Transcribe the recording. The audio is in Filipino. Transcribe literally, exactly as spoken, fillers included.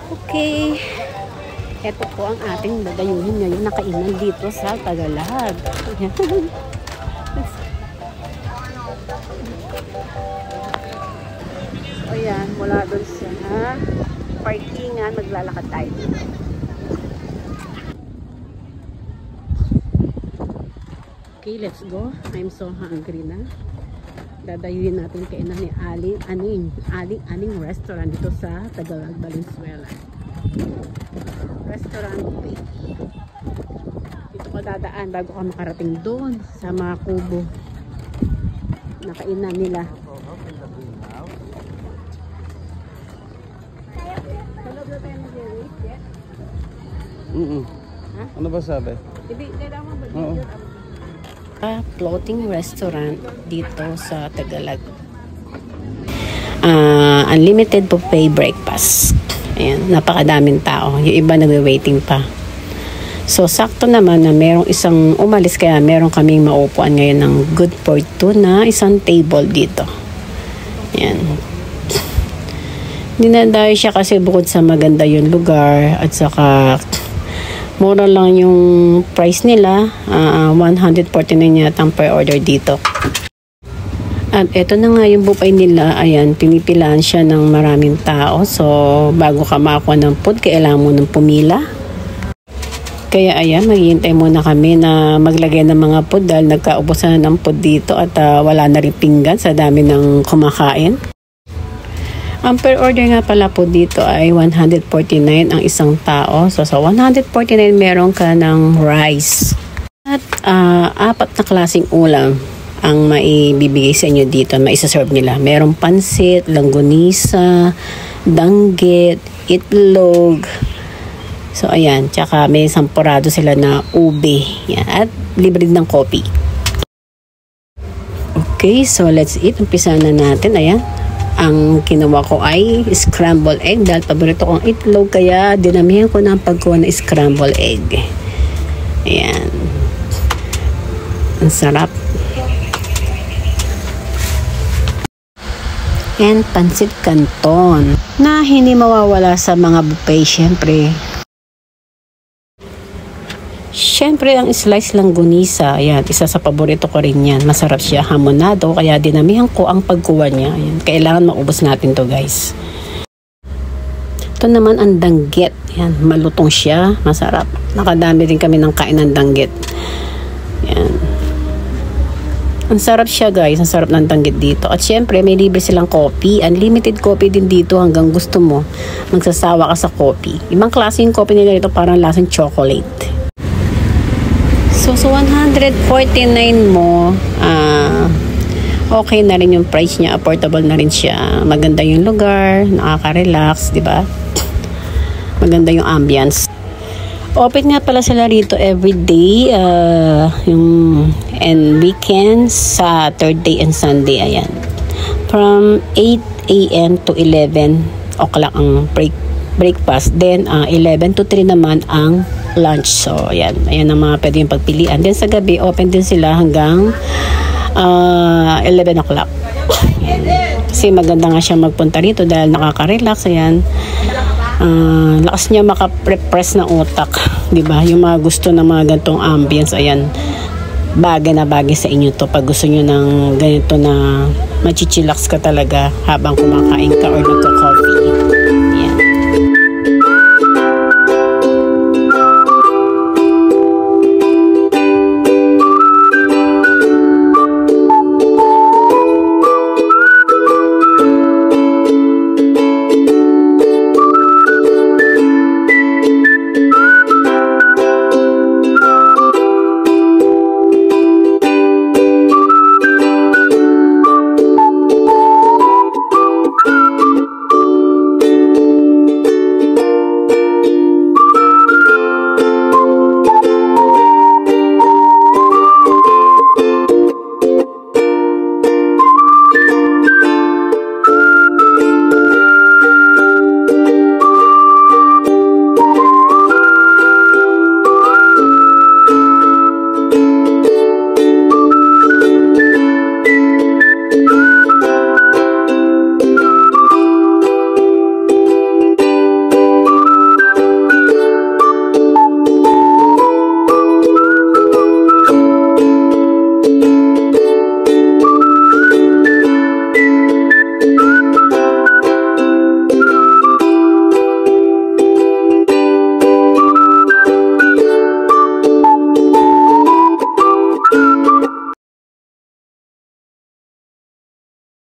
Okay. Ito po ang ating dadayuhin ngayon na kainan dito sa Tagalog. O yan, mula doon sa parkingan, maglalakad tayo. Okay, let's go. I'm so hungry na. Dadayuhin natin kainan ni Aling Aning. Aling Aning restaurant dito sa Tagalog, Valenzuela. Restaurant buffet. Dito ka dadaan bago ka makarating doon sa mga kubo na kainan nila. Mm-mm. Huh? Ano ba sabi? Oo. A floating restaurant dito sa Tagalog. Uh, unlimited buffet breakfast. Ayan, napakadaming tao. Yung iba nagwe-waiting pa. So, sakto naman na merong isang umalis kaya meron kaming maupuan ngayon ng good for two na isang table dito. Ayan. Dinadayo siya kasi bukod sa maganda yung lugar at saka mura lang yung price nila. Uh, one hundred forty-nine yata ang per order dito. At eto na nga yung buffet nila. Ayan, pinipilaan siya ng maraming tao. So, bago ka makakuha ng food, kailangan mo nang pumila. Kaya ayan, maghihintay muna kami na maglagay ng mga food dahil nagkaubusan na ng food dito at uh, wala na rin pinggan sa dami ng kumakain. Ang per order nga pala po dito ay one hundred forty-nine ang isang tao. So, sa one hundred forty-nine meron ka ng rice. At uh, apat na klaseng ulam ang maibibigay sa inyo dito, maisaserve nila. Merong pansit, langgonisa, danggit, itlog. So, ayan. Tsaka may sampurado sila na ube. Yan. At libre ng coffee. Okay, so let's eat. Umpisa na natin. Ayan. Ang kinuha ko ay scrambled egg dahil paborito kong itlog. Kaya dinamihan ko na ang pagkuha ng scrambled egg. Ayan. Ang sarap. And pansit canton na hindi mawawala sa mga buffet syempre. Syempre ang slice langgonisa, ayan, isa sa paborito ko rin yan. Masarap siya, hamonado, kaya dinamihan ko ang pagkuha niya. Ayan, kailangan maubos natin to guys. Ito naman ang danggit, ayan, malutong siya, masarap. Nakadami din kami ng kain ng danggit. Ayan. Ang sarap siya guys, ang sarap ng danggit dito. At syempre may libre silang coffee, unlimited coffee din dito hanggang gusto mo. Magsasawa ka sa coffee. Ibang klase yung coffee nila dito, parang lasang chocolate. So, so one hundred forty-nine mo, uh, okay na rin yung price niya, affordable na rin siya. Maganda yung lugar, nakaka-relax, di ba? Maganda yung ambience. Open nga pala sila rito everyday, uh, yung and weekends, Saturday and Sunday, ayan. From eight a m to eleven o'clock ang break, breakfast. Then, uh, eleven to three naman ang lunch. So, ayan. Ayan ang mga pwede yung pagpilian. Then, sa gabi, open din sila hanggang uh, eleven o'clock. Kasi maganda nga siya magpunta rito dahil nakaka-relax, ayan. Uh, lakas niya makapress ng utak, di ba? Yung mga gusto ng mga ganitong ambience, ayan, bagay na bagay sa inyo to pag gusto niyo ng ganito na machichillax ka talaga habang kumakain ka or nagko